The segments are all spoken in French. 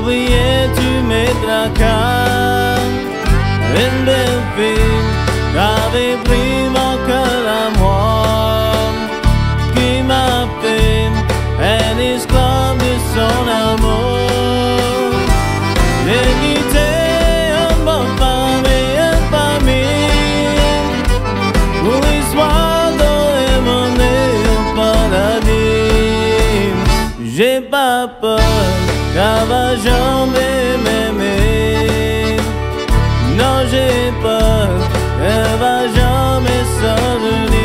oublier tous mes tracas. Une belle fille avait pris mon cœur à moi, qui m'a fait un esclave de son amour. J'ai quitté une bonne femme et une famille pour l'histoire de mener au paradis. J'ai pas peur qu'elle va jamais m'aimer. Non, j'ai peur qu'elle va jamais s'en revenir.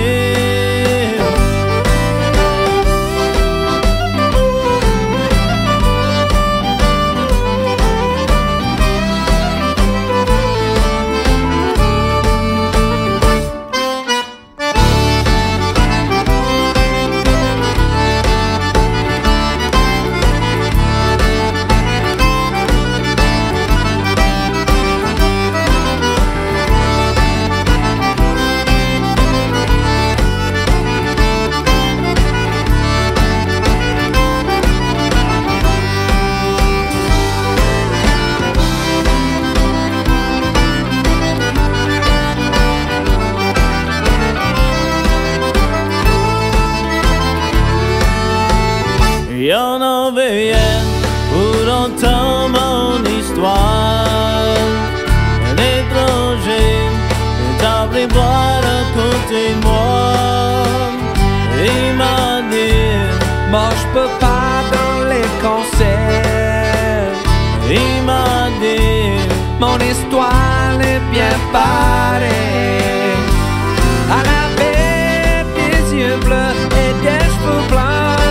Y'en avait rien pour entendre mon histoire. Un étranger est appelé boire à côté de moi. Il m'a dit, moi je peux pas dans les concerts. Il m'a dit, mon histoire est bien pareille. Elle avait des yeux bleus et des cheveux blancs.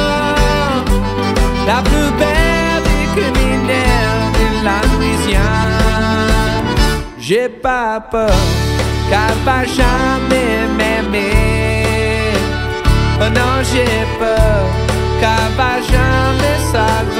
La plus belle des criminels de la Louisiane. J'ai pas peur qu'elle va jamais m'aimer. Oh non, j'ai peur qu'elle va jamais s'arrêter.